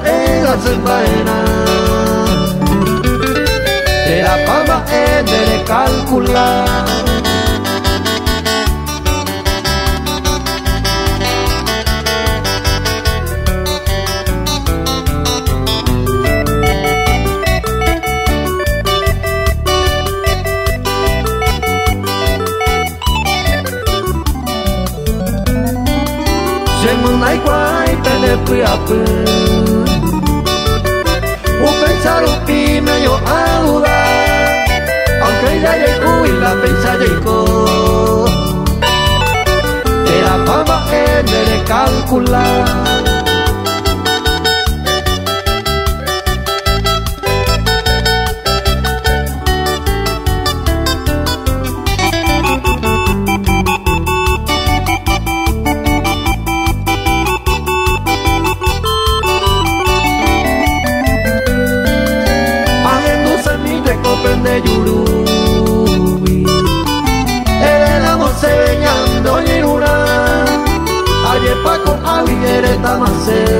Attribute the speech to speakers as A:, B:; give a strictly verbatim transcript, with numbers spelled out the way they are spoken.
A: en la semana. De la pama es de calcular. Ai quai pe ne pâiapă U pensaru pime yo aluda Aunque ya llegó y la pensa llegó De la fama es de calcular. De Yurubi el amo se veñando Yiruna ayer Paco Aligere Tamase